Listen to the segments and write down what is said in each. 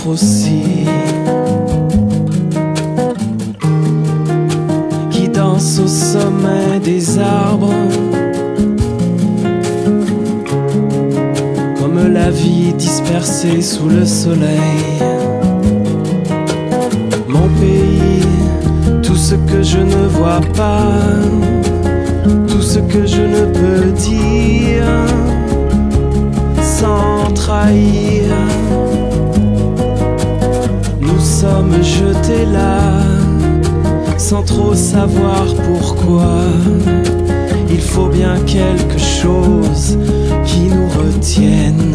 vôtre aussi, qui danse au sommet des arbres, comme la vie dispersée sous le soleil. Mon pays, tout ce que je ne vois pas, tout ce que je ne peux dire sans trahir. Nous sommes jetés là, sans trop savoir pourquoi. Il faut bien quelque chose qui nous retienne,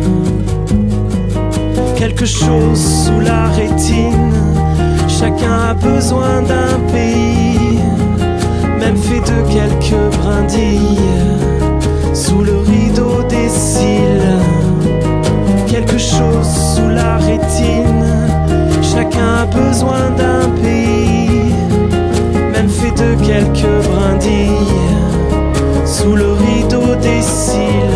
quelque chose sous la rétine. Chacun a besoin d'un pays, même fait de quelques brindilles, sous le rideau des cils. Quelque chose sous la rétine. Chacun a besoin d'un pays, même fait de quelques brindilles, sous le rideau des cils.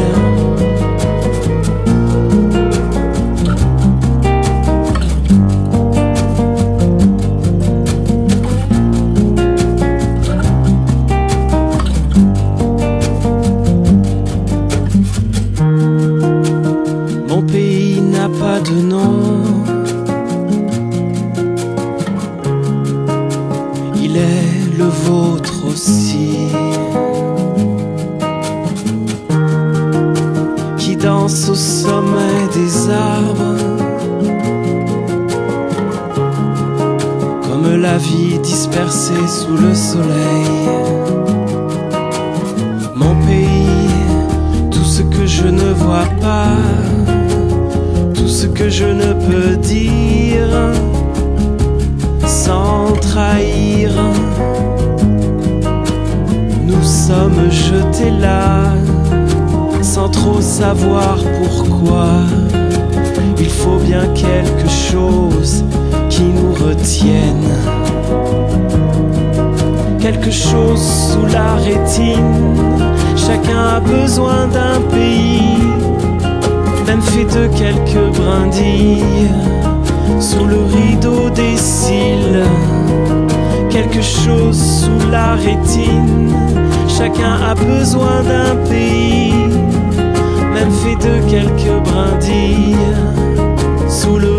Mon pays n'a pas de nom, il est le vôtre aussi, qui danse au sommet des arbres, comme la vie dispersée sous le soleil. Mon pays, tout ce que je ne vois pas, tout ce que je ne peux dire sans trahir. Nous sommes jetés là, sans trop savoir pourquoi. Il faut bien quelque chose qui nous retienne, quelque chose sous la rétine. Chacun a besoin d'un pays, même fait de quelques brindilles, sous le rideau des cils. Quelque chose sous la rétine. Chacun a besoin d'un pays, même fait de quelques brindilles, sous le